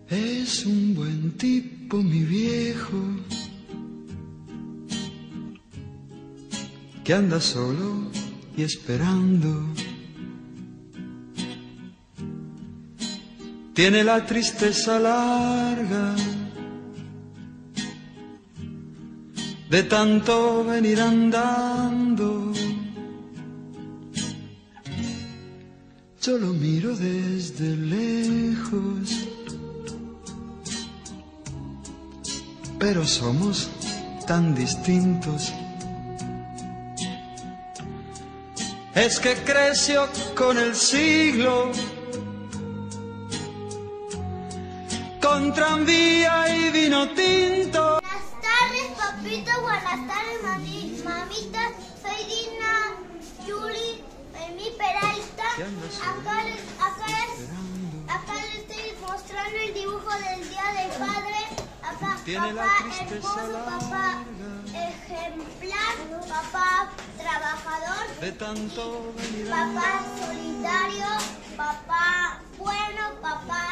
Es un buen tipo, mi viejo, que anda solo y esperando. Tiene la tristeza larga de tanto venir andando. Yo lo miro desde lejos, pero somos tan distintos. Es que creció con el siglo, con tranvía y vino tinto. Buenas tardes, papito. Buenas tardes, mamita. Soy Dina Yuli Emi Peralta. Acá les estoy mostrando el dibujo del Día del Padre. Acá, papá hermoso, papá ejemplar, papá trabajador, papá solidario, papá bueno, papá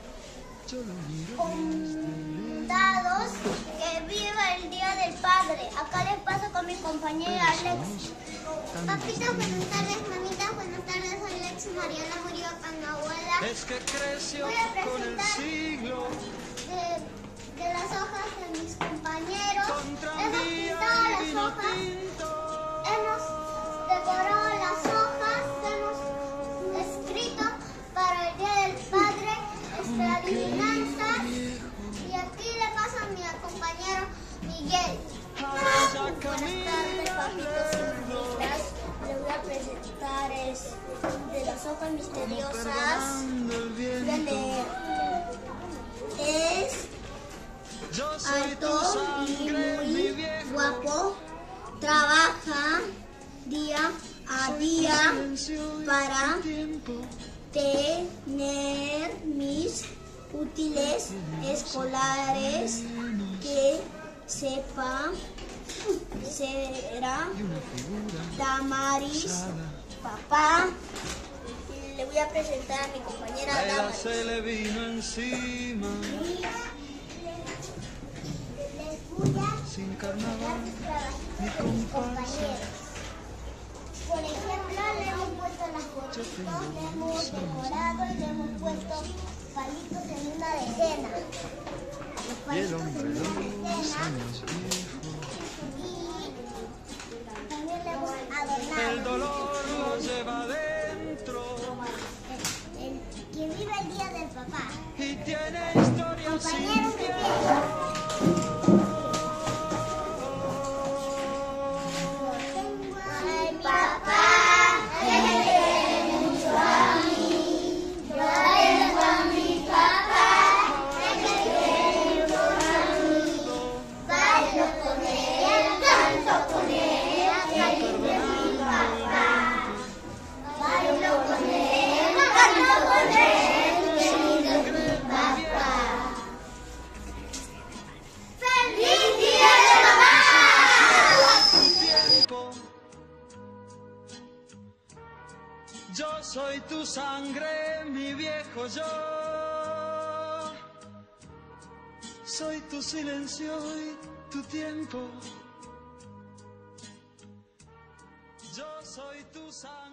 dados. Que viva el Día del Padre. Acá les paso con mi compañera Alex. Papito, buenas tardes, mamita, buenas tardes. Soy Alex Mariana Murillo Panabuela. Es que creció Voy a con el presentar siglo, de las hojas de mis compañeros. con Hemos tranvía pintado y las vino hojas, tinto. hemos decorado las hojas, hemos escrito para el Día del Padre adivinanzas. Y aquí le paso a mi compañero Miguel. Buenas tardes, papitos y mamitas. Le voy a presentar de las hojas misteriosas. Voy a leer. Es alto y muy guapo. Trabaja día a día para tener mis útiles escolares. Que sepa, será Damaris, papá. Le voy a presentar a mi compañera Damaris. Se le vino encima, Les voy a sin carnaval ni mis compañeros. Por ejemplo, le hemos puesto las gorritos, le hemos decorado y le hemos puesto palitos en una decena. Los y el palitos hombre en de una los decena. años viejos. Y también le hemos El adornado. dolor lo lleva dentro Quien vive el Día del Papá. y tiene historias sin Compañeros de tiempo. Ay, mi papá, me quiere mucho a mí. Yo tengo a mi papá, me quiere mucho a mí. Bailo con él, canto con él, que vive mi papá. Bailo con él, canto con él, que vive mi papá. ¡Feliz Día de Papá! Tiempo. Yo soy tu sangre, mi viejo yo. Soy tu silencio y tu tiempo. Yo soy tu sangre.